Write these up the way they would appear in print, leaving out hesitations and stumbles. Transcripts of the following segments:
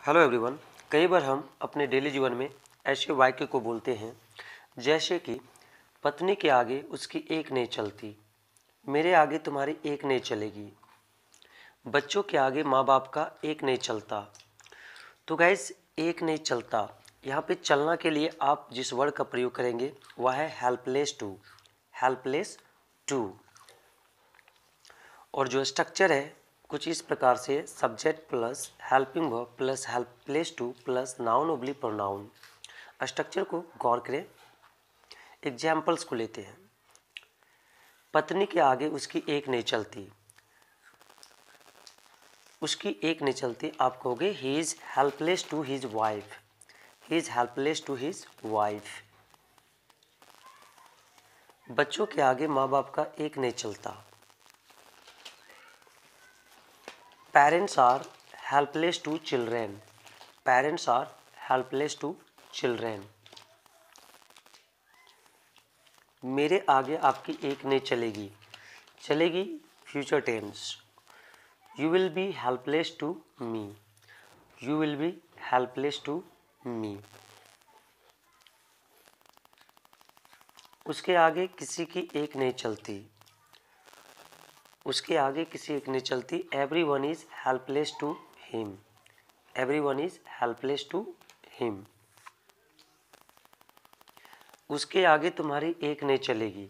Hello everyone. कई बार हम अपने डेली जीवन में ऐसे वाक्य को बोलते हैं जैसे कि पत्नी के आगे उसकी एक नहीं चलती, मेरे आगे तुम्हारी एक नहीं चलेगी, बच्चों के आगे माँ बाप का एक नहीं चलता। तो गाइस, एक नहीं चलता, यहाँ पे चलना के लिए आप जिस वर्ड का प्रयोग करेंगे वह है हेल्पलेस टू। Helpless to. और जो स्ट्रक्चर है कुछ इस प्रकार से, subject plus helping verb plus helpless to plus noun ओब्ली प्रोनाउन। स्ट्रक्चर को गौर करें। एग्जाम्पल्स को लेते हैं। पत्नी के आगे उसकी एक नहीं चलती, उसकी एक नहीं चलती, आप कहोगे he is helpless to his wife. He is helpless to his wife. बच्चों के आगे माँ बाप का एक नहीं चलता। Parents are helpless to children. Parents are helpless to children. मेरे आगे आपकी एक नहीं चलेगी। चलेगी future tense. You will be helpless to me. You will be helpless to me. उसके आगे किसी की एक नहीं चलती। उसके आगे किसी एक नहीं चलती। Everyone is helpless to him. Everyone is helpless to him. उसके आगे तुम्हारी एक नहीं चलेगी।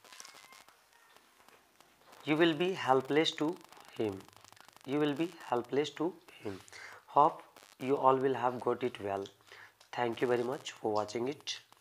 You will be helpless to him. You will be helpless to him. Hope you all will have got it well. Thank you very much for watching it.